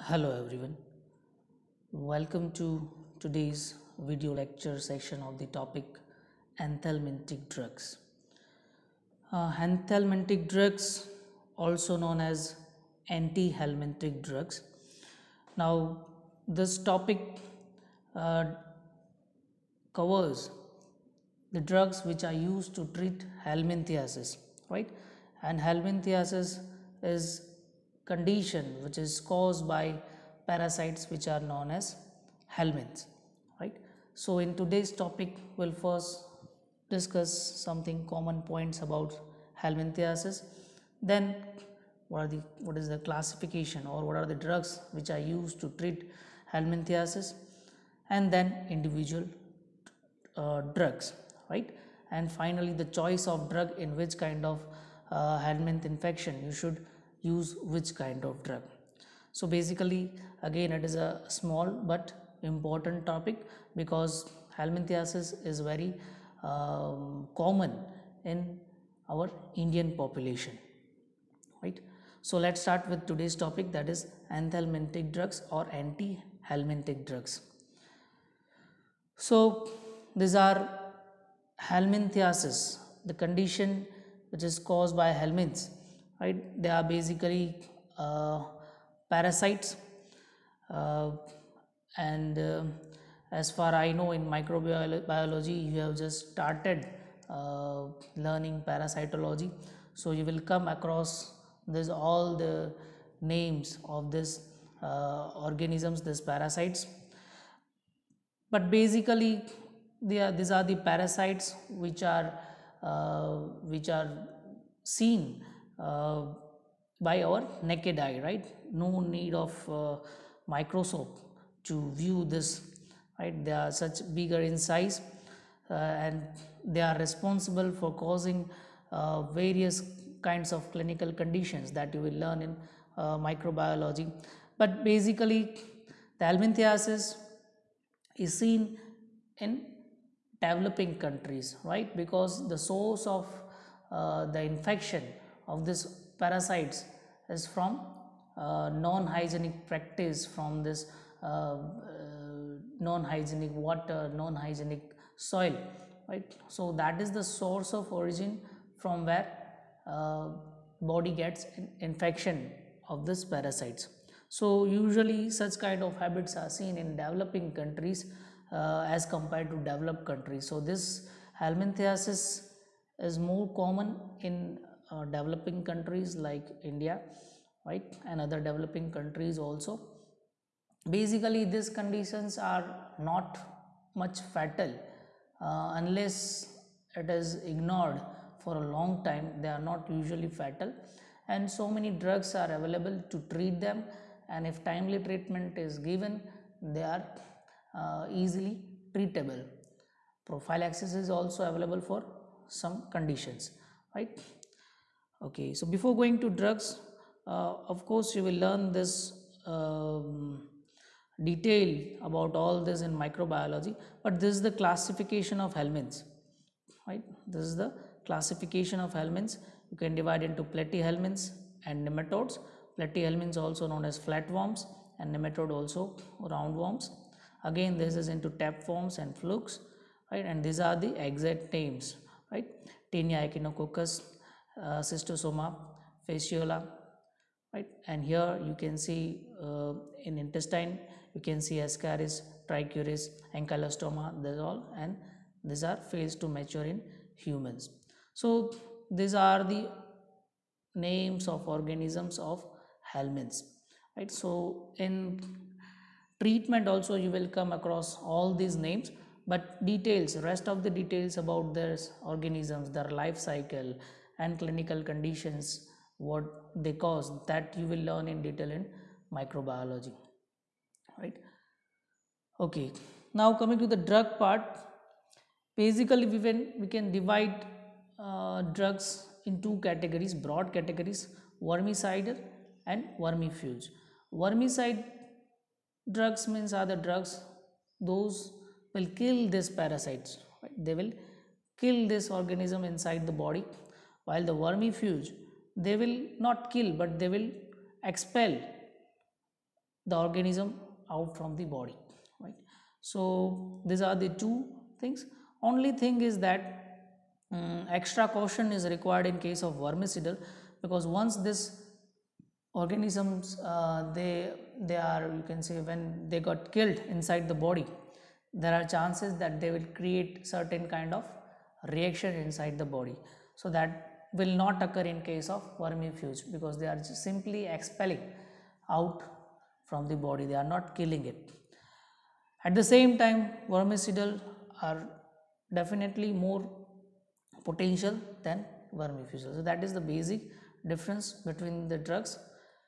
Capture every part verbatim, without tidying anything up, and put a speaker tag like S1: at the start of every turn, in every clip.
S1: Hello everyone, welcome to today's video lecture section of the topic anthelmintic drugs. Uh, anthelmintic drugs, also known as antihelminthic drugs. Now, this topic uh, covers the drugs which are used to treat helminthiasis, right? And helminthiasis is condition which is caused by parasites which are known as helminths, right? So in today's topic, we'll first discuss something common points about helminthiasis, then what are the what is the classification or what are the drugs which are used to treat helminthiasis, and then individual uh, drugs, right? And finally the choice of drug, in which kind of uh, helminth infection you should use which kind of drug. So basically, again, it is a small but important topic because helminthiasis is very um, common in our Indian population, right? So let's start with today's topic, that is anthelmintic drugs or anti-helminthic drugs. So these are helminthiasis, the condition which is caused by helminths, right? They are basically uh, parasites, uh, and uh, as far I know, in microbiology you have just started uh, learning parasitology, so you will come across this all the names of this uh, organisms, these parasites. But basically, they are, these are the parasites which are uh, which are seen uh, by our naked eye, right? No need of uh, microscope to view this, right? They are such bigger in size, uh, and they are responsible for causing uh, various kinds of clinical conditions that you will learn in uh, microbiology. But basically, the helminthiasis is seen in developing countries, right? Because the source of uh, the infection of this parasites is from uh, non-hygienic practice, from this uh, uh, non-hygienic water, non-hygienic soil, right? So that is the source of origin from where uh, body gets infection of this parasites. So usually such kind of habits are seen in developing countries uh, as compared to developed countries. So this helminthiasis is more common in uh, developing countries like India, right, and other developing countries also. Basically, these conditions are not much fatal uh, unless it is ignored for a long time. They are not usually fatal, and so many drugs are available to treat them, and if timely treatment is given, they are uh, easily treatable. Prophylaxis is also available for some conditions, right? Okay, so before going to drugs, uh, of course you will learn this um, detail about all this in microbiology, but this is the classification of helminths, right? This is the classification of helminths. You can divide into platyhelminths and nematodes. Platyhelminths also known as flatworms, and nematode also roundworms. Again, this is into tapeworms and flukes, right? And these are the exact names, right? Taenia echinococcus, uh, Schistosoma, fasciola, right? And here you can see uh, in intestine you can see Ascaris, Trichuris, Ankylostoma, these all, and these are fails to mature in humans. So these are the names of organisms of helminths, right? So in treatment also you will come across all these names, but details, rest of the details about their organisms, their life cycle and clinical conditions, what they cause, that you will learn in detail in microbiology, right? Okay, now coming to the drug part, basically we can we can divide uh, drugs in two categories, broad categories: wormicidal and vermifuge. Wormicide drugs means are the drugs those will kill these parasites, right? They will kill this organism inside the body, while the vermifuge, they will not kill but they will expel the organism out from the body, right? So these are the two things. Only thing is that um, extra caution is required in case of vermicidal, because once this organisms uh, they they are, you can say, when they got killed inside the body, there are chances that they will create certain kind of reaction inside the body. So that will not occur in case of vermifuge, because they are just simply expelling out from the body, they are not killing it. At the same time, vermicidal are definitely more potential than vermifugal. So that is the basic difference between the drugs.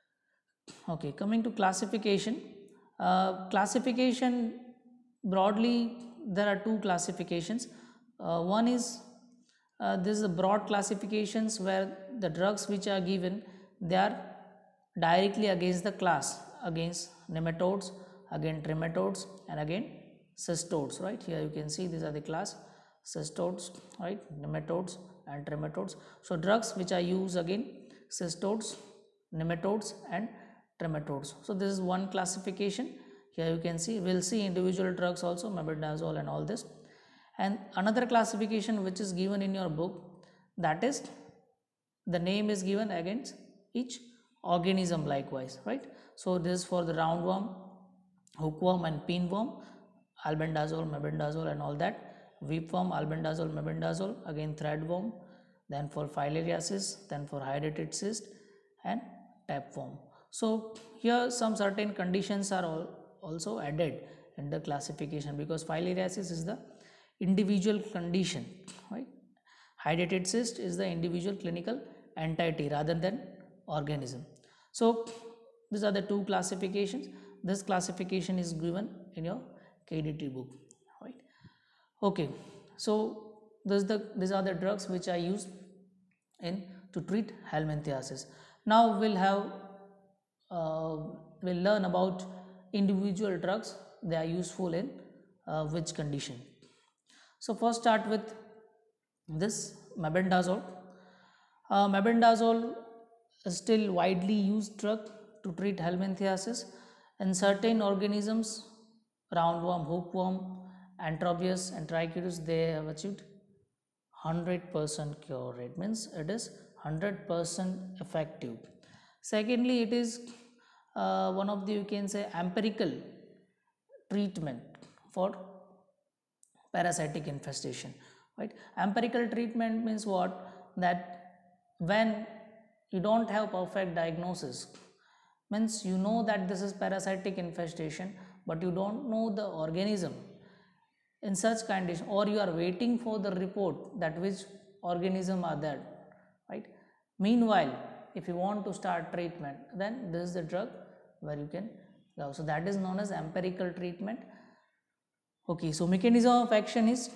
S1: Okay, coming to classification. Uh, classification broadly, there are two classifications. Uh, one is uh, this is a broad classifications where the drugs which are given, they are directly against the class, against nematodes, again trematodes, and again cystodes, right? Here you can see these are the class: cystodes, right, nematodes and trematodes. So drugs which are used again cystodes, nematodes and trematodes. So this is one classification. Here you can see, we'll see individual drugs also, mebendazole and all this. And another classification which is given in your book, that is the name is given against each organism likewise, right? So this is for the roundworm, hookworm and pinworm, albendazole, mebendazole and all that. Whipworm, albendazole, mebendazole, again threadworm, then for filariasis, then for hydrated cyst and tapeworm. So here some certain conditions are all also added in the classification, because filariasis is the individual condition, right? Hydrated cyst is the individual clinical entity rather than organism. So these are the two classifications. This classification is given in your K D T book, right? Okay, so this the these are the drugs which are used in to treat helminthiasis. Now we'll have uh, we'll learn about individual drugs, they are useful in uh, which condition. So first start with this mebendazole. Uh, mebendazole is still widely used drug to treat helminthiasis. In certain organisms, roundworm, hookworm, antrobius and trichuris, they have achieved one hundred percent cure rate, means it is one hundred percent effective. Secondly, it is uh, one of the, you can say, empirical treatment for parasitic infestation, right? Empirical treatment means what? That when you don't have perfect diagnosis, means you know that this is parasitic infestation but you don't know the organism, in such condition, or you are waiting for the report that which organism are there, right? Meanwhile, if you want to start treatment, then this is the drug where you can go. So that is known as empirical treatment. Okay, so mechanism of action is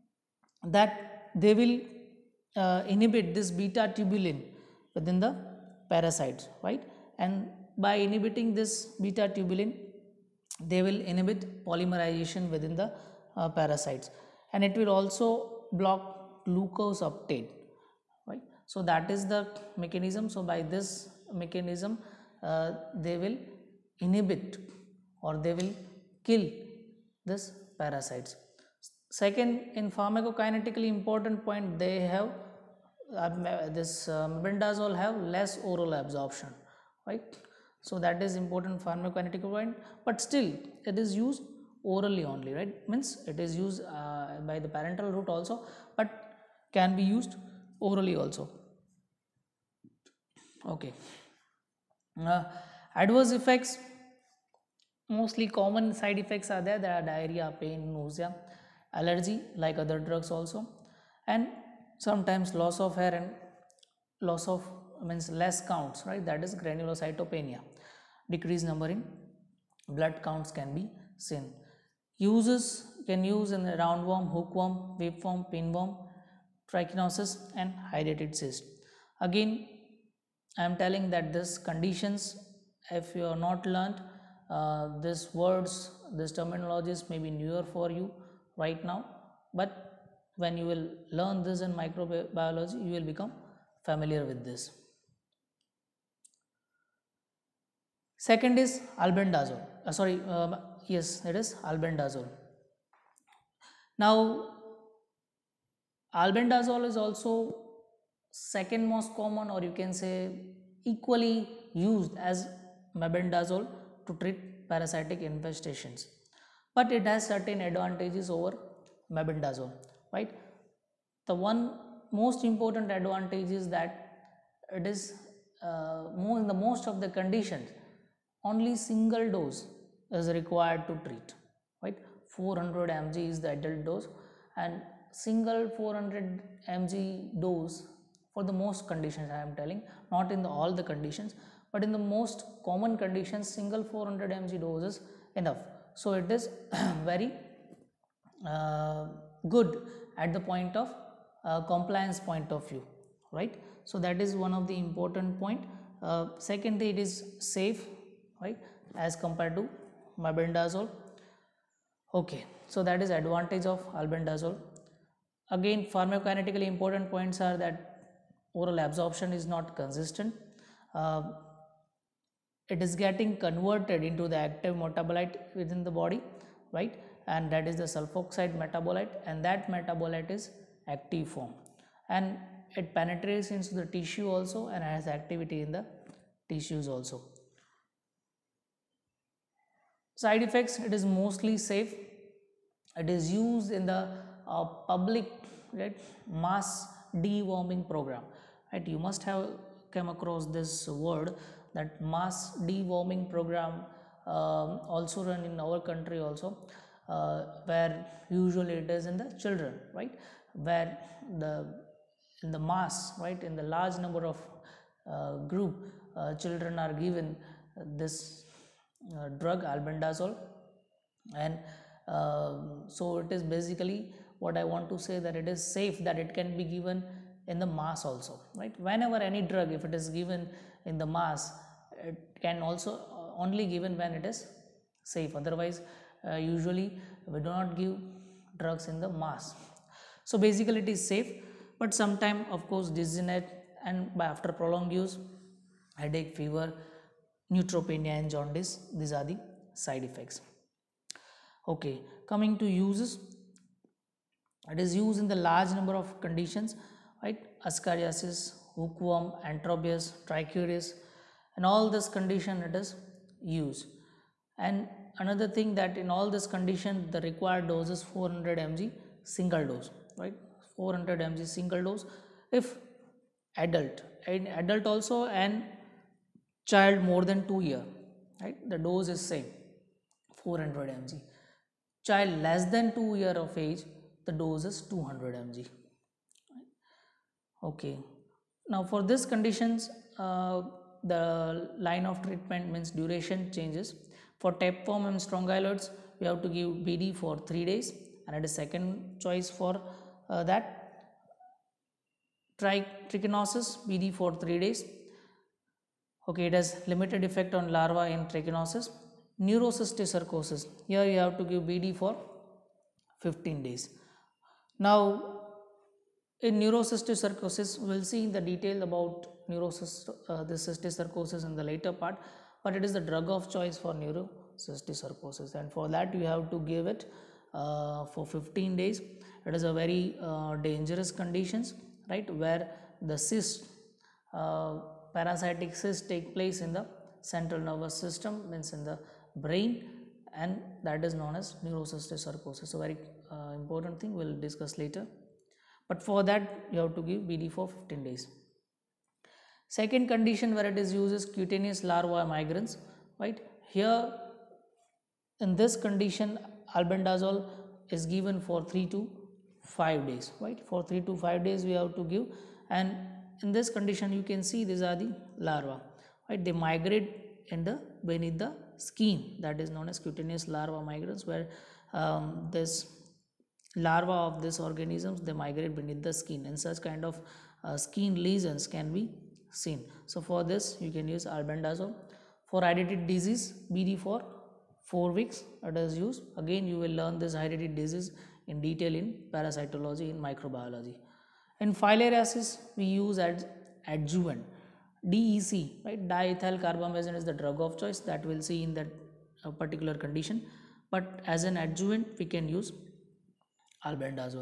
S1: that they will uh, inhibit this beta tubulin within the parasites, right? And by inhibiting this beta tubulin, they will inhibit polymerization within the uh, parasites, and it will also block glucose uptake, right? So that is the mechanism. So by this mechanism, uh, they will inhibit or they will kill this parasites. Second, in pharmacokinetically important point, they have uh, this uh, mebendazole have less oral absorption, right? So that is important pharmacokinetic point, but still it is used orally only, right? Means it is used uh, by the parental route also, but can be used orally also. Okay. Uh, adverse effects, mostly common side effects are there. There are diarrhea, pain, nausea, allergy like other drugs also, and sometimes loss of hair and loss of, means less counts, right? That is granulocytopenia. Decreased number in blood counts can be seen. Uses can use in the roundworm, hookworm, whipworm, pinworm, trichinosis and hydrated cyst. Again, I am telling that this conditions, if you are not learned, uh, these words, these terminologies may be newer for you right now, but when you will learn this in microbiology, you will become familiar with this. Second is albendazole. Uh, sorry, um, yes, it is albendazole. Now, albendazole is also second most common, or you can say equally used as mebendazole to treat parasitic infestations, but it has certain advantages over mebendazole, right? The one most important advantage is that it is uh, more in the most of the conditions only single dose is required to treat, right? four hundred milligrams is the adult dose, and single four hundred milligrams dose for the most conditions I am telling, not in the, all the conditions, but in the most common conditions single four hundred milligrams dose is enough. So it is very uh, good at the point of uh, compliance point of view, right? So that is one of the important point. Uh, secondly, it is safe, right, as compared to mebendazole. Okay, so that is advantage of albendazole. Again, pharmacokinetically important points are that oral absorption is not consistent. Uh, it is getting converted into the active metabolite within the body, right? And that is the sulfoxide metabolite, and that metabolite is active form, and it penetrates into the tissue also and has activity in the tissues also. Side effects, it is mostly safe. It is used in the uh, public, right, mass deworming program, right? You must have come across this word, that mass deworming program um, also run in our country also, uh, where usually it is in the children, right, where the in the mass, right, in the large number of uh, group uh, children are given this uh, drug albendazole, and uh, so it is basically what I want to say, that it is safe, that it can be given in the mass also, right? Whenever any drug, if it is given in the mass, it can also uh, only given when it is safe. Otherwise, uh, usually we do not give drugs in the mass. So basically it is safe, but sometime of course dizziness, and by after prolonged use, headache, fever, neutropenia and jaundice, these are the side effects. Okay, coming to uses, it is used in the large number of conditions, right? Ascariasis, hookworm, antrobius, trichuris, and all this condition it is used. And another thing, that in all this condition the required dose is four hundred milligrams single dose, right? four hundred milligrams single dose if adult, and adult also, and child more than two year, right? The dose is same, four hundred milligrams. Child less than two year of age, the dose is two hundred milligrams. Okay, now for this conditions, uh, the line of treatment means duration changes. For tapeworm and strongyloids, we have to give B D for three days, and at a second choice for uh, that trichinosis, B D for three days. Okay, it has limited effect on larva in trichinosis. Neurocysticercosis, here you have to give B D for fifteen days. Now, in neurocysticercosis, we will see in the detail about neurocyst, uh, the cysticercosis in the later part, but it is the drug of choice for neurocysticercosis, and for that you have to give it uh, for fifteen days. It is a very uh, dangerous conditions, right, where the cyst, uh, parasitic cysts take place in the central nervous system, means in the brain, and that is known as neurocysticercosis. So very uh, important thing, we will discuss later, but for that you have to give B D for fifteen days. Second condition where it is used is cutaneous larva migrans, right? Here in this condition albendazole is given for three to five days, right? For three to five days we have to give, and in this condition you can see these are the larvae, right? They migrate in the beneath the skin, that is known as cutaneous larva migrans, where um, this larva of these organisms, they migrate beneath the skin, and such kind of uh, skin lesions can be seen. So for this you can use albendazole. For hydatid disease, B D for four weeks it is used. Again you will learn this hydatid disease in detail in parasitology, in microbiology. In filariasis we use as adjuvant, D E C, right, diethyl carbamazine is the drug of choice that we'll see in that uh, particular condition, but as an adjuvant we can use albendazole.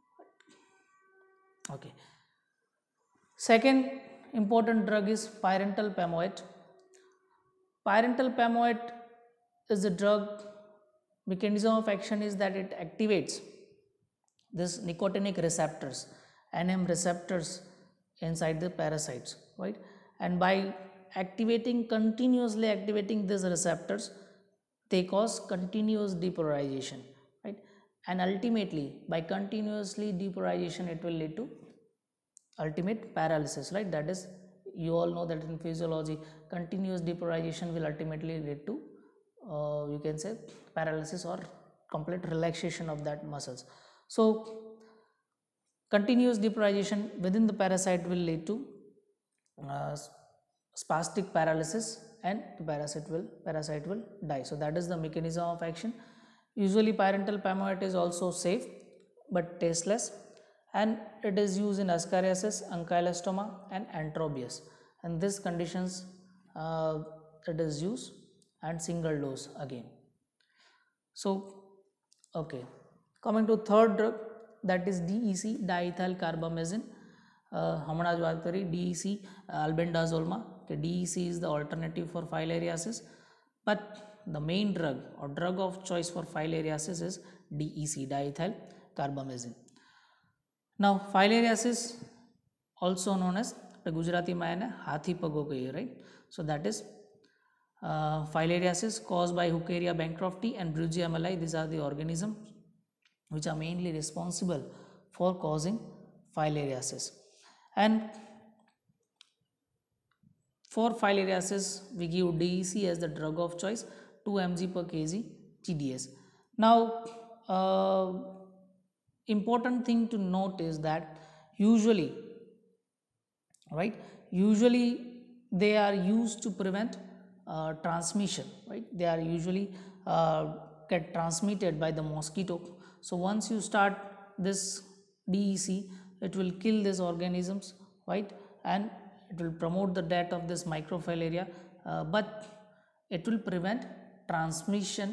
S1: Okay. Second important drug is pyrantel pamoate. Pyrantel pamoate is a drug. Mechanism of action is that it activates this nicotinic receptors, N M receptors inside the parasites, right? And by activating, continuously activating these receptors, they cause continuous depolarization, right? And ultimately, by continuously depolarization, it will lead to ultimate paralysis, right? That is, you all know that in physiology, continuous depolarization will ultimately lead to uh, you can say paralysis or complete relaxation of that muscles. So continuous depolarization within the parasite will lead to uh, spastic paralysis, and the parasite will parasite will die. So that is the mechanism of action. Usually pyrantel pamoate is also safe but tasteless, and it is used in ascariasis, ankylostoma and antrobius, and these conditions uh, it is used and single dose again. So okay, coming to third drug, that is D E C, diethyl carbamazine. હમણાં જ વાત કરી D E C albendazole કે D E C is the alternative for filariasis, but the main drug or drug of choice for filariasis is D E C, diethyl carbamazine. Now filariasis, also known as ગુજરાતીમાં એને હાથી પગો કહીએ, right? So that is uh, filariasis caused by Hookeria bancrofti and Brugia malai. These are the organisms which are mainly responsible for causing filariasis. And for filariasis, we give D E C as the drug of choice, two milligrams per kg G D S. Now, uh, important thing to note is that usually, right, usually they are used to prevent uh, transmission, right? They are usually uh, get transmitted by the mosquito. So once you start this D E C, it will kill these organisms, right? And it will promote the death of this microfilaria, uh, but it will prevent transmission.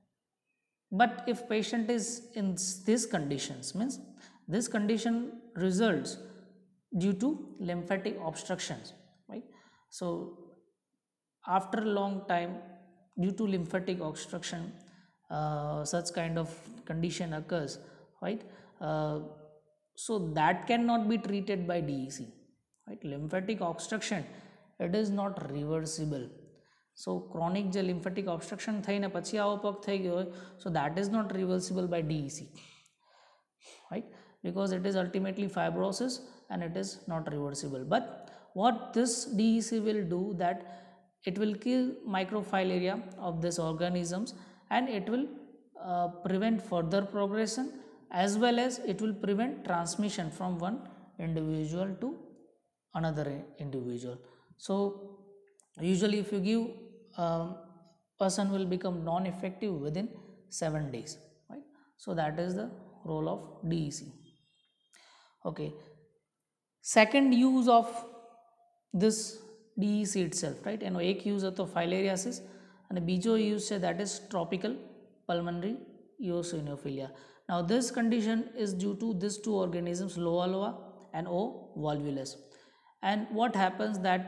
S1: But if patient is in these conditions, means this condition results due to lymphatic obstructions, right? So after a long time, due to lymphatic obstruction, uh, such kind of condition occurs, right? Uh, so that cannot be treated by D E C, right? Lymphatic obstruction, it is not reversible. So chronic જે lymphatic obstruction થઈને પછી આવો પગ થઈ ગયો હોય, so that is not reversible by D E C, right? Because it is ultimately fibrosis and it is not reversible. But what this D E C will do, that it will kill microfilaria of these organisms, and it will uh, prevent further progression, as well as it will prevent transmission from one individual to another individual. So usually if you give, um, person will become non-effective within seven days, right? So that is the role of D E C. Okay, second use of this D E C itself, right? એનો એક use હતો filariasis અને બીજો use છે that is tropical pulmonary eosinophilia. Now this condition is due to these two organisms, Loa loa and O. volvulus. And what happens that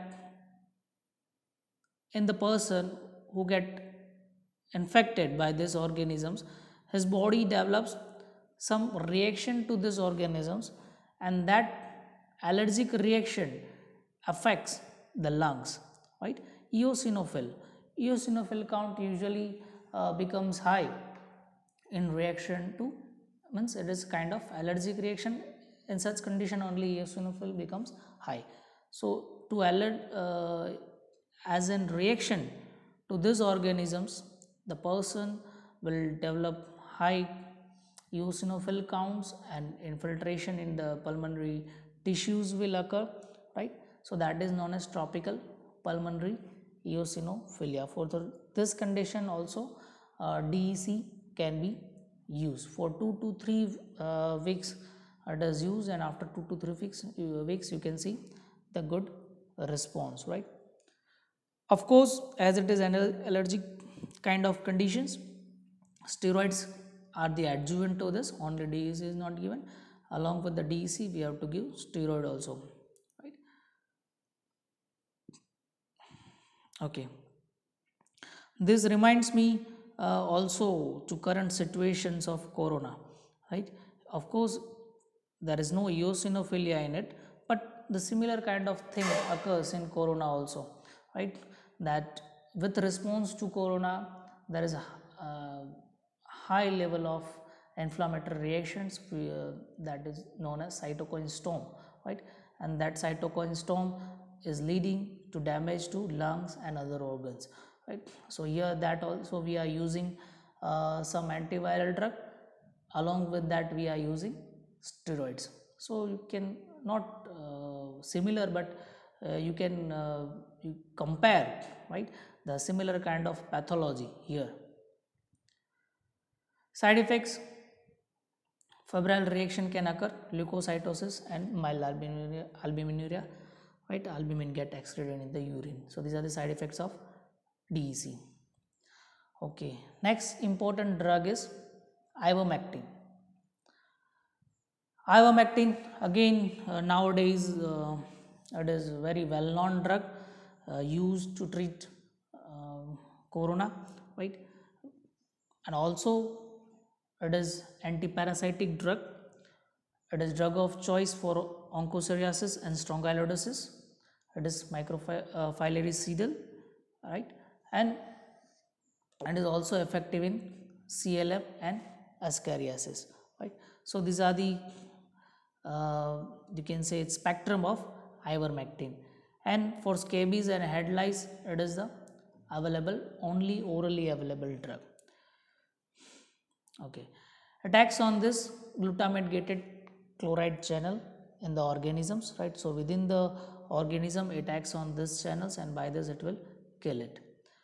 S1: in the person who get infected by these organisms, his body develops some reaction to these organisms, and that allergic reaction affects the lungs, right? Eosinophil, eosinophil count usually uh, becomes high in reaction to, means it is kind of allergic reaction. In such condition only eosinophil becomes high. So to alert uh, as in reaction to these organisms, the person will develop high eosinophil counts and infiltration in the pulmonary tissues will occur, right? So that is known as tropical pulmonary eosinophilia. For the, this condition also uh, D E C can be used for two to three uh, weeks. It is used, and after two to three weeks, uh, weeks you can see the good response, right? Of course, as it is an allergic kind of conditions, steroids are the adjuvant to this. Only D E C is not given. Along with the D E C, we have to give steroid also, right? Okay. This reminds me uh, also to current situations of corona, right? Of course, there is no eosinophilia in it, but the similar kind of thing occurs in corona also, right? That with response to corona, there is a uh, high level of inflammatory reactions uh, that is known as cytokine storm, right? And that cytokine storm is leading to damage to lungs and other organs, right? So here that also we are using uh, some antiviral drug. Along with that we are using steroids. So you can not uh, similar, but uh, you can uh, you compare, right, the similar kind of pathology here. Side effects: febrile reaction can occur, leukocytosis and mild albuminuria, albuminuria, right? Albumin get excreted in the urine. So these are the side effects of D E C. Okay, next important drug is ivermectin. Ivermectin again uh, nowadays uh, it is very well known drug uh, used to treat uh, corona, right? And also it is antiparasitic drug. It is drug of choice for onchocerciasis and strongyloidosis. It is microphyllaricidal, right? And and is also effective in C L M and ascariasis, right? So these are the uh, you can say it's spectrum of ivermectin. And for scabies and head lice, it is the available only orally available drug. Okay, attacks on this glutamate gated chloride channel in the organisms, right? So within the organism it acts on this channels, and by this it will kill it.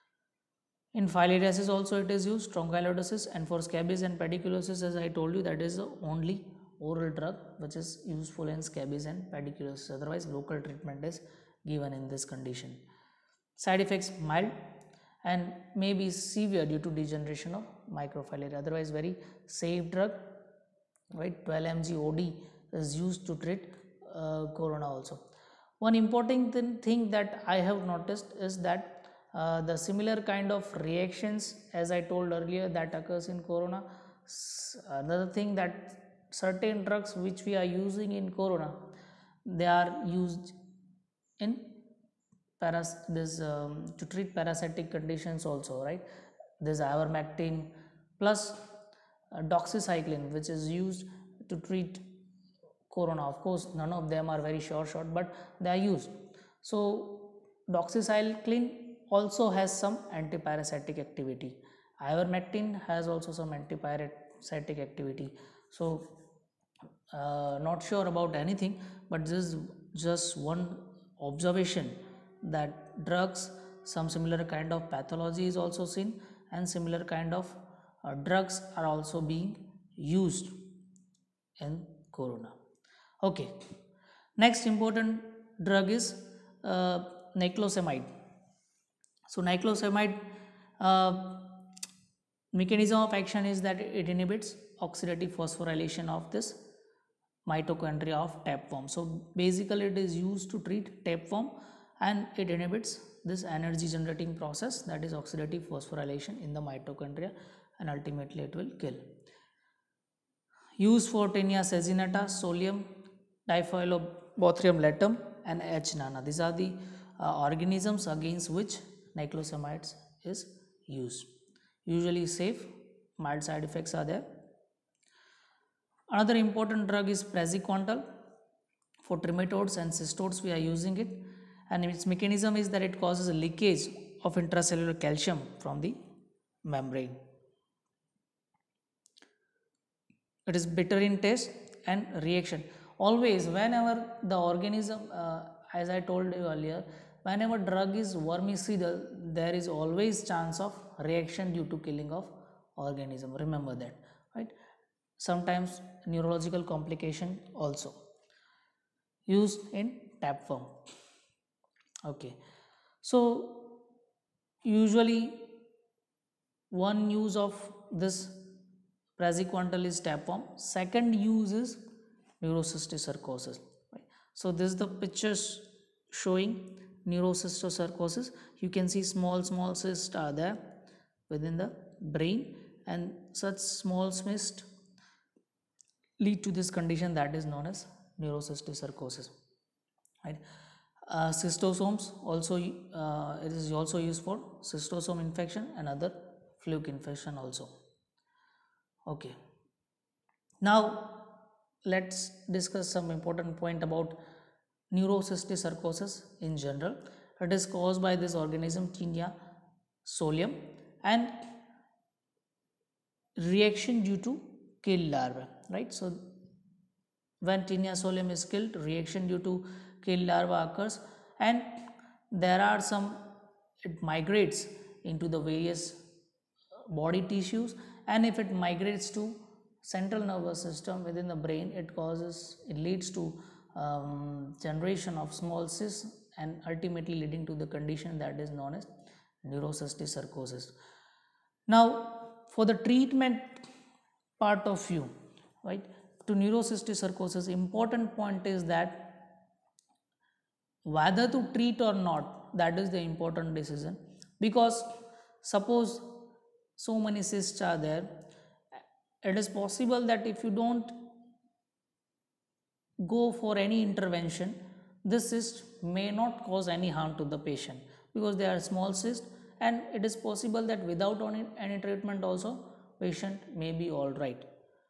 S1: In filariasis also it is used, strongyloidosis, and for scabies and pediculosis, as I told you, that is the only oral drug which is useful in scabies and pediculosis. Otherwise local treatment is given in this condition. Side effects: mild and may be severe due to degeneration of microfilaria. Otherwise very safe drug, right? twelve milligrams O D is used to treat uh, corona also. One important th thing that I have noticed is that uh, the similar kind of reactions, as I told earlier, that occurs in corona. Another thing, that certain drugs which we are using in corona, they are used in paras this um, to treat parasitic conditions also, right? This ivermectin plus uh, doxycycline, which is used to treat corona. Of course none of them are very sure shot, but they are used. So doxycycline also has some antiparasitic activity. Ivermectin has also some antiparasitic activity. So uh, not sure about anything, but this is just one observation that drugs, some similar kind of pathology is also seen, and similar kind of uh, drugs are also being used in corona. Okay, next important drug is uh, niclosamide. So niclosamide uh, mechanism of action is that it inhibits oxidative phosphorylation of this mitochondria of tapeworm. So basically it is used to treat tapeworm, and it inhibits this energy generating process, that is oxidative phosphorylation in the mitochondria, and ultimately it will kill. Used for Taenia saginata, Solium, Diphyllobothrium latum, and H. nana. These are the uh, organisms against which niclosamides is used. Usually safe, mild side effects are there. Another important drug is praziquantel. For trematodes and cystodes we are using it, and its mechanism is that it causes a leakage of intracellular calcium from the membrane. It is bitter in taste and reaction. Always whenever the organism, uh, as I told you earlier, whenever drug is vermicidal, there is always chance of reaction due to killing of organism. Remember that, right? Sometimes neurological complication also. Used in tapeworm. Okay, so usually one use of this praziquantel is tapeworm. Second use is neurocysticercosis. Right? So this is the pictures showing neurocysticercosis. You can see small small cysts are there within the brain, and such small cysts lead to this condition that is known as neurocysticercosis. Right? Uh, cystosomes also uh, it is also used for cystosome infection and other fluke infection also. Okay, now let's discuss some important point about neurocysticercosis in general. It is caused by this organism Taenia solium and reaction due to kill larva, right? So when Taenia solium is killed, reaction due to kill larva occurs, and there are some, it migrates into the various body tissues, and if it migrates to central nervous system within the brain, it causes, it leads to um, generation of small cysts and ultimately leading to the condition that is known as neurocysticercosis. Now for the treatment part of view, right, to neurocysticercosis, important point is that whether to treat or not, that is the important decision, because suppose so many cysts are there, it is possible that if you don't go for any intervention, this cyst may not cause any harm to the patient because they are small cysts, and it is possible that without any, any treatment also patient may be all right.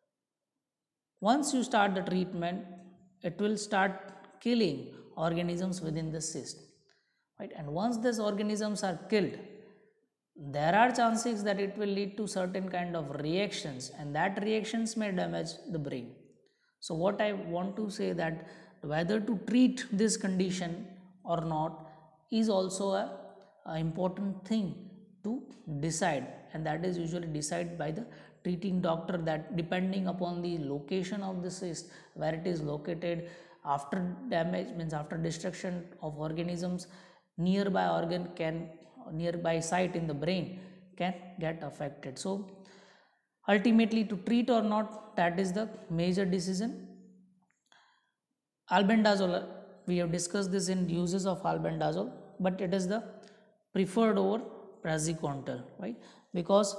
S1: Once you start the treatment, it will start killing organisms within the cyst, right? And once these organisms are killed, there are chances that it will lead to certain kind of reactions, and that reactions may damage the brain. So what I want to say that whether to treat this condition or not is also a, a important thing to decide, and that is usually decided by the treating doctor, that depending upon the location of the cyst, where it is located, after damage means after destruction of organisms, nearby organ can, nearby site in the brain can get affected. So ultimately to treat or not, that is the major decision. Albendazole, we have discussed this in uses of albendazole, but it is the preferred over praziquantel, right? Because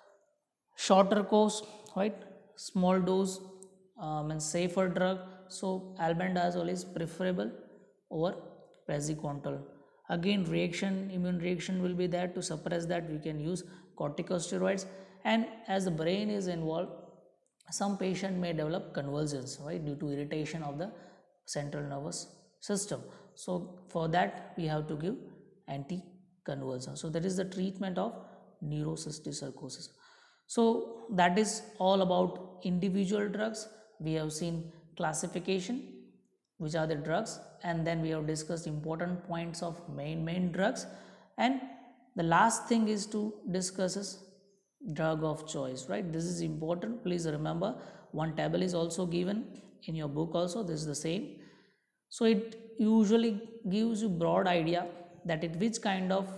S1: shorter course, right, small dose um, and safer drug, so albendazole is preferable over praziquantel. Again, reaction, immune reaction will be there. To suppress that, we can use corticosteroids, and as the brain is involved, some patient may develop convulsions, right, due to irritation of the central nervous system. So for that we have to give anti-convulsant. So that is the treatment of neurocysticercosis. So that is all about individual drugs. We have seen classification, which are the drugs, and then we have discussed important points of main main drugs, and the last thing is to discuss is drug of choice, right? This is important, please remember. One table is also given in your book also, this is the same. So it usually gives you broad idea that it which kind of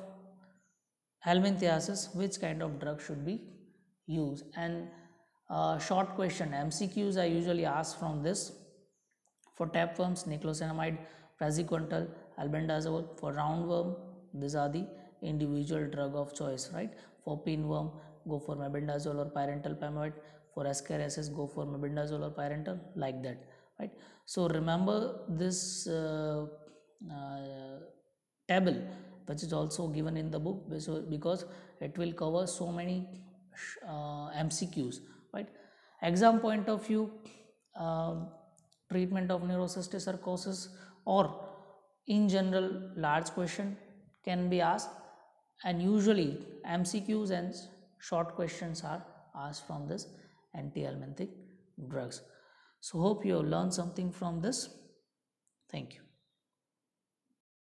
S1: helminthiasis, which kind of drug should be used. And uh, short question M C Qs are usually asked from this. For tapeworms, niclosamide, praziquantel, albendazole. For roundworm, these are the individual drug of choice, right? For pinworm, go for mebendazole or pyrantel pamoate. For ascariasis, go for mebendazole or pyrantel, like that, right? So remember this uh, uh, table, which is also given in the book, because it will cover so many uh, M C Qs, right? Exam point of view, uh, treatment of neurocysticercosis or in general large question can be asked, and usually M C Qs and short questions are asked from this anti-helminthic drugs. So hope you have learned something from this. Thank you.